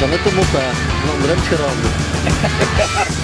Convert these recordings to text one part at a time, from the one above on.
Jeannette op een ander hemd geraamd.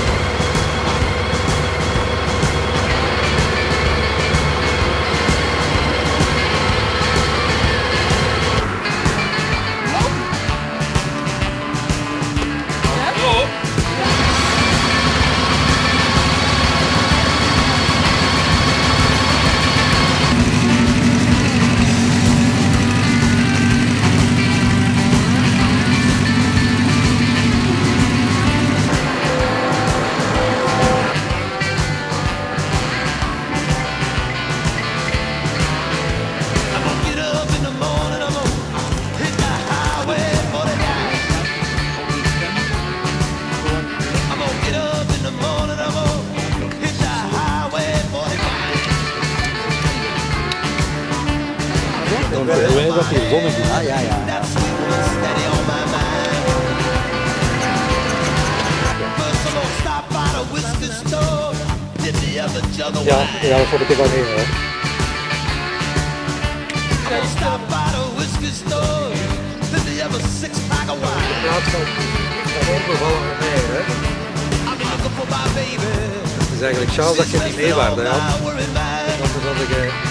Hoe is dat hier? Zonnetje? Ah, ja, ja. Ja, dat vond ik er wel heel hoor. De plaats van onbevallen mee, hè? Het is eigenlijk chance dat je niet mee waard, hè? Dat is wat ik...